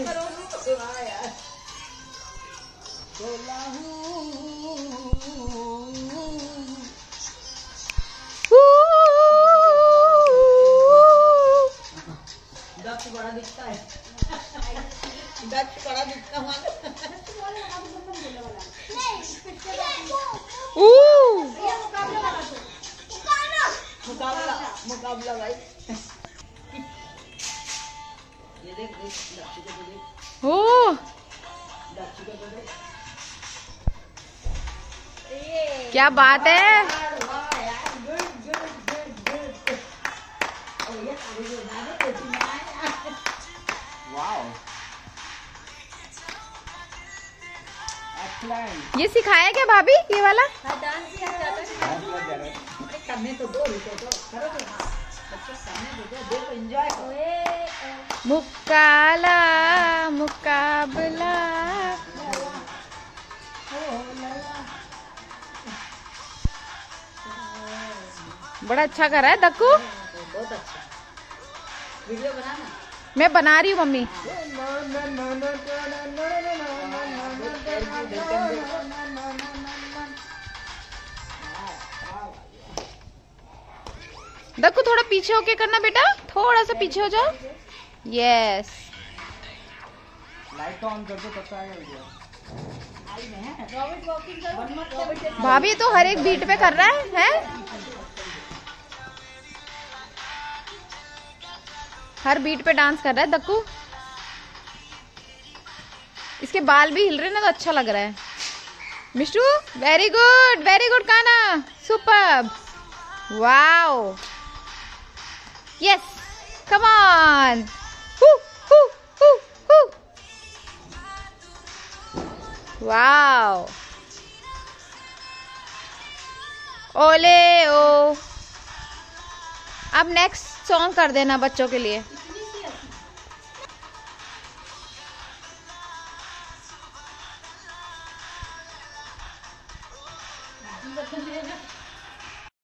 दक्ष बड़ा दिखता है, दक्ष बड़ा दिखता है। मुकाबला मुकाबला भाई। ये देख देख दक्ष को तो देख। ओ दक्ष को तो देख। क्या बात है। वाह यार, गुड गुड गुड गुड। ओ ये सारे जो दादा कोचिंग में आए। Wow excellent. ये सिखाया क्या भाभी ये वाला? डांस किया जाता है। करने तो दो, तो करो तो। बच्चों करने तो दो, देखो एंजॉय करो। मुकाला मुकाबला। बड़ा अच्छा कर रहा है दक्कू। बहुत अच्छा। वीडियो बनाना। मैं बना रही हूँ मम्मी। दक्कू थोड़ा पीछे होके करना बेटा, थोड़ा सा पीछे हो जाओ। यस। लाइट ऑन कर दो तब तक आएगा वीडियो। भाभी तो हर एक बीट पे कर रहा है? हर बीट पे डांस कर रहा है दक्कू। इसके बाल भी हिल रहे हैं ना, तो अच्छा लग रहा है। मिष्टू वेरी गुड काना, superb, wow, yes, come on, wow, ओले ओ। अब नेक्स्ट सॉन्ग कर देना बच्चों के लिए।